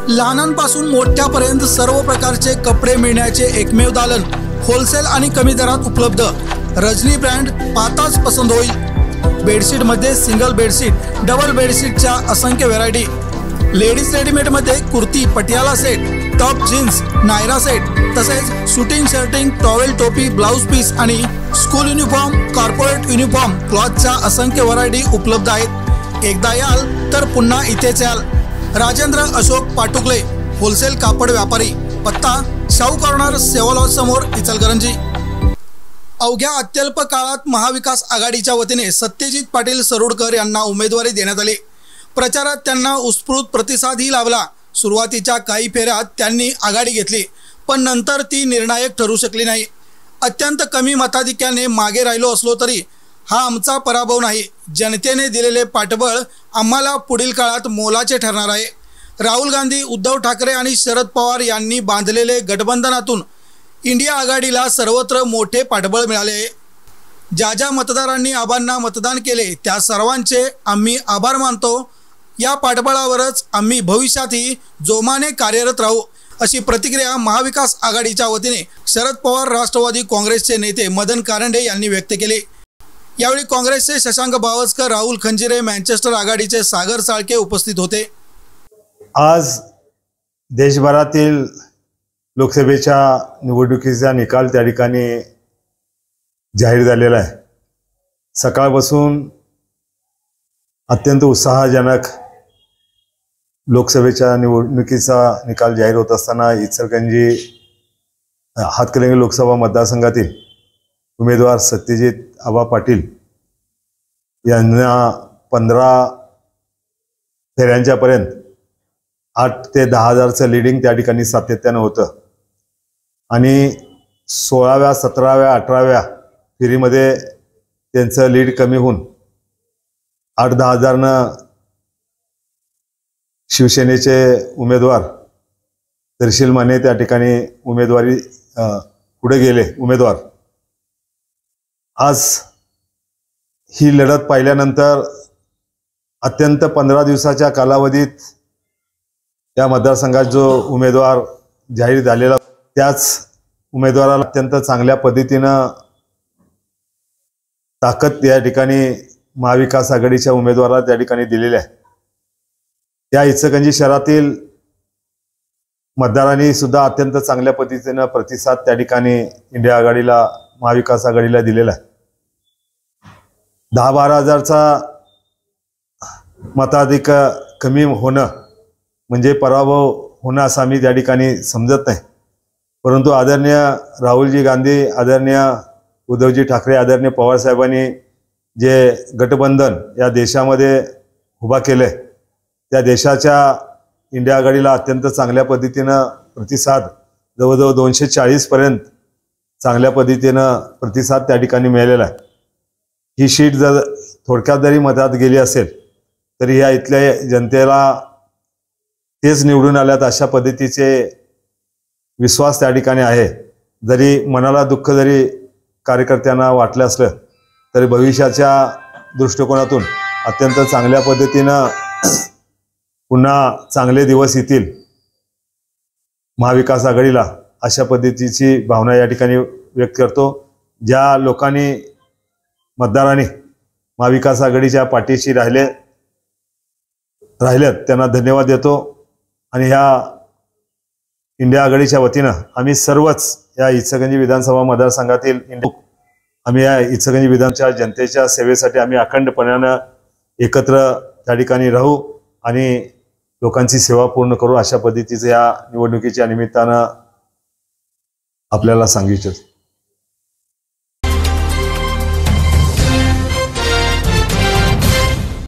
लहानांपासून मोठ्यापर्यंत सर्व प्रकारचे कपडे मिळण्याचे एकमेव दालन होलसेल आणि कमी दरात उपलब्ध। रजनी ब्रँड पाताच पसंत होईल। बेडशीट मध्ये सिंगल बेडशीट, डबल बेडशीटच्या असंख्य व्हरायटी। लेडीज रेडीमेड मध्ये kurti, Patiala set, top jeans, Naira set, तसेच शूटिंग शर्टिंग, टॉवेल, टोपी, ब्लाउज पीस आणि स्कूल युनिफॉर्म, कॉर्पोरेट युनिफॉर्म, क्लॉथच्या असंख्य व्हरायटी उपलब्ध आहेत। एकदा याल तर पुन्हा इथेच याल। राजेंद्र अशोक पाटुकले, होलसेल कापड व्यापारी, पत्ता शाहू कॉर्नर, सेवा लॉज समोर, इचलकरंजी। अवघ्या अत्यल्प काळात महाविकास आघाडीच्या वतीने सत्यजित पाटील सरोडकर यांना उमेदवारी देण्यात आली। प्रचारात त्यांना उत्स्फूर्त प्रतिसादही लाभला। सुरुवातीच्या काही फेऱ्यात त्यांनी आघाडी घेतली, पण नंतर ती निर्णायक ठरू शकली नाही। अत्यंत कमी मताधिक्याने मागे राहिलो असलो तरी हा आमचा पराभव नाही। जनतेने दिलेले पाठबळ आम्हाला पुढील काळात मोलाचे ठरणार आहे। राहुल गांधी, उद्धव ठाकरे आणि शरद पवार यांनी बांधलेले गठबंधनातून इंडिया आघाडीला सर्वत्र मोठे पाठबळ मिळाले आहे। ज्या ज्या मतदारांनी आबांना मतदान केले त्या सर्वांचे आम्ही आभार मानतो। या पाठबळावरच आम्ही भविष्यातही जोमाने कार्यरत राहू, अशी प्रतिक्रिया महाविकास आघाडीच्या वतीने शरद पवार, राष्ट्रवादी काँग्रेसचे नेते मदन कारंडे यांनी व्यक्त केली। यावेळी काँग्रेसचे शशांक बावस्कर, राहुल खंजिरे, मँचेस्टर आघाडीचे सागर साळके उपस्थित होते। आज देशभरातील लोकसभेच्या निवडणुकीचा निकाल त्या ठिकाणी जाहीर झालेला आहे। सकाळपासून अत्यंत उत्साहजनक लोकसभेच्या निवडणुकीचा निकाल जाहीर होत असताना इचलकरंजी हातकणंगले लोकसभा मतदारसंघातील उमेदवार सत्यजित आबा पाटील यांना 15 फेऱ्यांच्या पर्यंत 8 ते 10 हजारचं लीडिंग त्या ठिकाणी सातत्यानं होतं आणि 16व्या, 17व्या, 18व्या फेरीमध्ये त्यांचं लीड कमी होऊन 8-10 हजारनं शिवसेनेचे उमेदवार तहसील माने त्या ठिकाणी उमेदवारी पुढे गेले उमेदवार। आज ही लढत पाहिल्यानंतर अत्यंत 15 दिवसाच्या कालावधीत या मतदारसंघात जो उमेदवार जाहीर झालेला त्याच उमेदवाराला अत्यंत चांगल्या पद्धतीनं ताकद या ठिकाणी महाविकास आघाडीच्या उमेदवाराला त्या ठिकाणी दिलेली आहे। या इचलकरंजी शहरातील मतदारांनी सुद्धा अत्यंत चांगल्या पद्धतीनं प्रतिसाद त्या ठिकाणी इंडिया आघाडीला, महाविकास आघाडीला दिलेला आहे। 10-12 हजारचा मताधिक कमी होणं म्हणजे पराभव होणं असं आम्ही त्या ठिकाणी समजत नाही, परंतु आदरणीय राहुलजी गांधी, आदरणीय उद्धवजी ठाकरे, आदरणीय पवार साहेबांनी जे गठबंधन या देशामध्ये उभा केले त्या देशाच्या इंडिया आघाडीला अत्यंत चांगल्या पद्धतीनं प्रतिसाद जवळजवळ 240 पर्यंत चांगल्या पद्धतीनं प्रतिसाद त्या ठिकाणी मिळालेला आहे। ही शीट जर थोडक्यात जरी मतात गेली असेल तरी या इथल्या जनतेला तेच निवडून आल्यात अशा पद्धतीचे विश्वास त्या ठिकाणी आहे। जरी मनाला दुःख जरी कार्यकर्त्यांना वाटलं असलं तरी भविष्याच्या दृष्टिकोनातून अत्यंत चांगल्या पद्धतीनं पुन्हा चांगले दिवस येतील महाविकास आघाडीला अशा पद्धतीची भावना या ठिकाणी व्यक्त करतो। ज्या लोकांनी मतदारांनी महाविकास आघाडीच्या पाठीशी राहिलेत त्यांना धन्यवाद देतो आणि ह्या इंडिया आघाडीच्या वतीनं आम्ही सर्वच या इचलकरंजी विधानसभा मतदारसंघातील आम्ही या इचलकरंजी विधानच्या जनतेच्या सेवेसाठी आम्ही अखंडपणानं एकत्र त्या ठिकाणी राहू आणि लोकांची सेवा पूर्ण करू अशा पद्धतीचं या निवडणुकीच्या निमित्तानं आपल्याला सांगितलं।